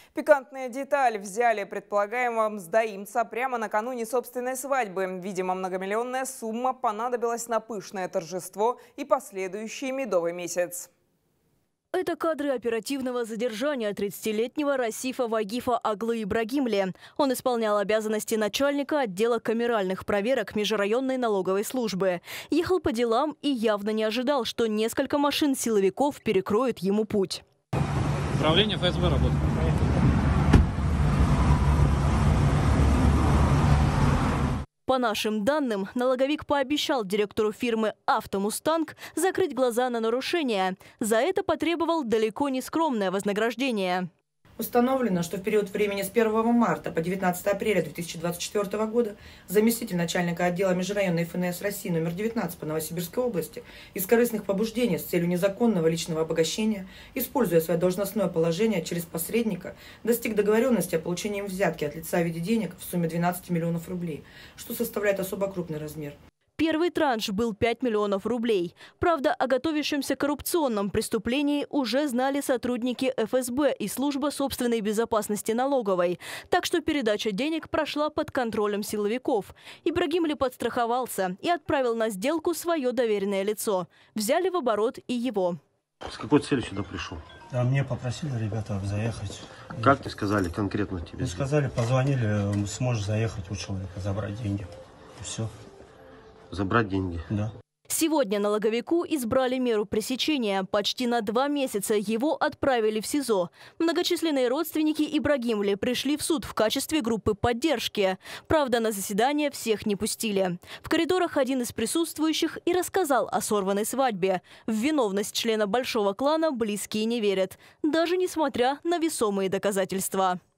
Пикантная деталь: взяли предполагаемого мздоимца прямо накануне собственной свадьбы. Видимо, многомиллионная сумма понадобилась на пышное торжество и последующий медовый месяц. Это кадры оперативного задержания 30-летнего Расифа Вагифа Аглы Ибрагимли. Он исполнял обязанности начальника отдела камеральных проверок межрайонной налоговой службы. Ехал по делам и явно не ожидал, что несколько машин силовиков перекроют ему путь. Управление ФСБ работает. По нашим данным, налоговик пообещал директору фирмы «Автомустанг» закрыть глаза на нарушения. За это потребовал далеко не скромное вознаграждение. Установлено, что в период времени с 1 марта по 19 апреля 2024 года заместитель начальника отдела межрайонной ФНС России номер 19 по Новосибирской области из корыстных побуждений с целью незаконного личного обогащения, используя свое должностное положение через посредника, достиг договоренности о получении взятки от лица в виде денег в сумме 12 миллионов рублей, что составляет особо крупный размер. Первый транш был 5 миллионов рублей. Правда, о готовящемся коррупционном преступлении уже знали сотрудники ФСБ и служба собственной безопасности налоговой. Так что передача денег прошла под контролем силовиков. Ибрагимли подстраховался и отправил на сделку свое доверенное лицо. Взяли в оборот и его. С какой целью сюда пришел? А мне попросили ребята заехать. Как ты сказали конкретно тебе? Сказали, позвонили, сможешь заехать у человека, забрать деньги. И все. Забрать деньги? Да. Сегодня налоговику избрали меру пресечения. Почти на 2 месяца его отправили в СИЗО. Многочисленные родственники Ибрагимли пришли в суд в качестве группы поддержки. Правда, на заседание всех не пустили. В коридорах один из присутствующих и рассказал о сорванной свадьбе. В виновность члена большого клана близкие не верят, даже несмотря на весомые доказательства.